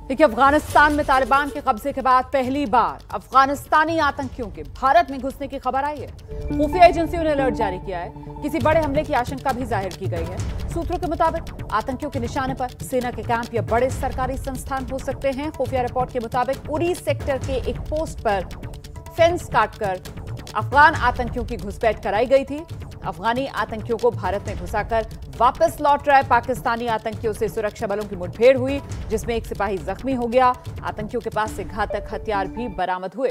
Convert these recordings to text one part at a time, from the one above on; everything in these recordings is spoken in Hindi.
देखिए, अफगानिस्तान में तालिबान के कब्जे के बाद पहली बार अफगानिस्तानी आतंकियों के भारत में घुसने की खबर आई है। खुफिया एजेंसियों ने अलर्ट जारी किया है। किसी बड़े हमले की आशंका भी जाहिर की गई है। सूत्रों के मुताबिक आतंकियों के निशाने पर सेना के कैंप या बड़े सरकारी संस्थान हो सकते हैं। खुफिया रिपोर्ट के मुताबिक उरी सेक्टर के एक पोस्ट पर फेंस काटकर अफगान आतंकियों की घुसपैठ कराई गई थी। अफगानी आतंकियों को भारत में घुसाकर वापस लौट रहे पाकिस्तानी आतंकियों से सुरक्षा बलों की मुठभेड़ हुई, जिसमें एक सिपाही जख्मी हो गया। आतंकियों के पास से घातक हथियार भी बरामद हुए।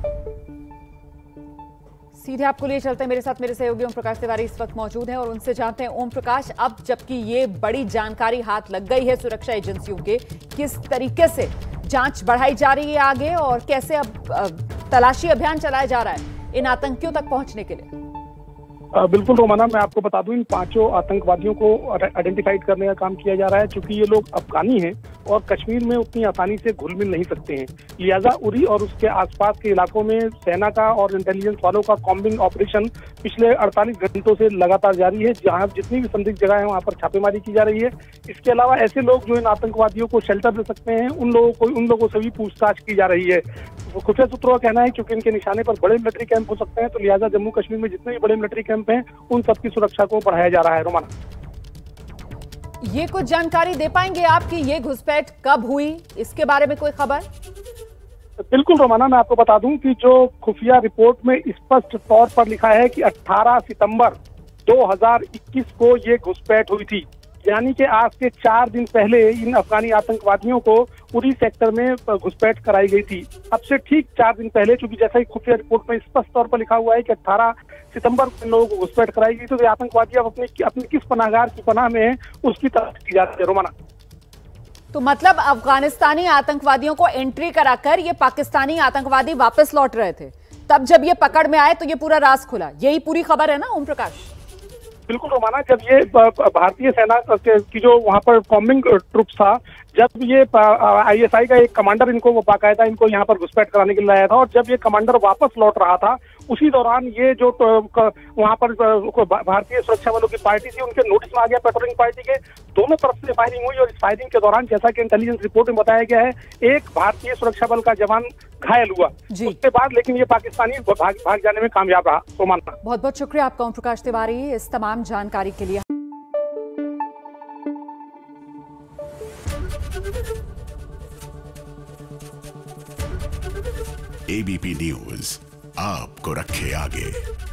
सीधे आपको लिए चलते हैं, मेरे साथ मेरे सहयोगी ओम प्रकाश तिवारी इस वक्त मौजूद हैं और उनसे जानते हैं। ओम प्रकाश, अब जबकि ये बड़ी जानकारी हाथ लग गई है सुरक्षा एजेंसियों के, किस तरीके से जांच बढ़ाई जा रही है आगे और कैसे अब तलाशी अभियान चलाया जा रहा है इन आतंकियों तक पहुंचने के लिए? बिल्कुल रोमाना, मैं आपको बता दूं, इन 5 आतंकवादियों को आइडेंटिफाइड करने का काम किया जा रहा है। क्योंकि ये लोग अफगानी हैं और कश्मीर में उतनी आसानी से घुल मिल नहीं सकते हैं, लिहाजा उरी और उसके आसपास के इलाकों में सेना का और इंटेलिजेंस वालों का कॉम्बिंग ऑपरेशन पिछले 48 घंटों से लगातार जारी है। जहां जितनी भी संदिग्ध जगह है वहां पर छापेमारी की जा रही है। इसके अलावा ऐसे लोग जो इन आतंकवादियों को शेल्टर दे सकते हैं, उन लोगों से भी पूछताछ की जा रही है। खुफिया सूत्रों का कहना है क्योंकि इनके निशाने पर बड़े मिलिट्री कैंप हो सकते हैं, तो लिहाजा जम्मू कश्मीर में जितने भी बड़े मिलिट्री कैंप हैं उन सबकी सुरक्षा को बढ़ाया जा रहा है। रोमाना, ये कुछ जानकारी दे पाएंगे आप कि ये घुसपैठ कब हुई, इसके बारे में कोई खबर? बिल्कुल रोमाना, मैं आपको बता दूं कि जो खुफिया रिपोर्ट में स्पष्ट तौर पर लिखा है कि 18 सितंबर 2021 को ये घुसपैठ हुई थी। यानी कि आज के 4 दिन पहले इन अफगानी आतंकवादियों को उरी सेक्टर में घुसपैठ कराई गई थी। अब से ठीक 4 दिन पहले, चूंकि जैसा ही खुफिया रिपोर्ट में स्पष्ट तौर पर लिखा हुआ है कि 18 सितंबर को इन लोगों को घुसपैठ कराई गई, तो ये आतंकवादी अब अपनी किस पनाहगार की पनाह में है उसकी तलाश की जा रही है। रोमाना, तो मतलब अफगानिस्तानी आतंकवादियों को एंट्री कराकर ये पाकिस्तानी आतंकवादी वापस लौट रहे थे, तब जब ये पकड़ में आए तो ये पूरा राज खुला, यही पूरी खबर है ना ओम प्रकाश? बिल्कुल रोमाना, जब ये भारतीय सेना की जो वहां पर कॉम्बिंग ट्रुप्स था, जब ये आईएसआई का एक कमांडर इनको बाकायदा इनको यहाँ पर घुसपैठ कराने के लिए लाया था, और जब ये कमांडर वापस लौट रहा था उसी दौरान ये जो वहां पर भारतीय सुरक्षा बलों की पार्टी थी उनके नोटिस में आ गया पेट्रोलिंग पार्टी के। दोनों तरफ से फायरिंग हुई और इस फायरिंग के दौरान, जैसा कि इंटेलिजेंस रिपोर्ट में बताया गया है, एक भारतीय सुरक्षा बल का जवान घायल हुआ। उसके बाद लेकिन ये पाकिस्तानी भाग जाने में कामयाब रहा। तो मानना, बहुत बहुत शुक्रिया आपका ओम प्रकाश तिवारी इस तमाम जानकारी के लिए। एबीपी न्यूज आपको रखे आगे।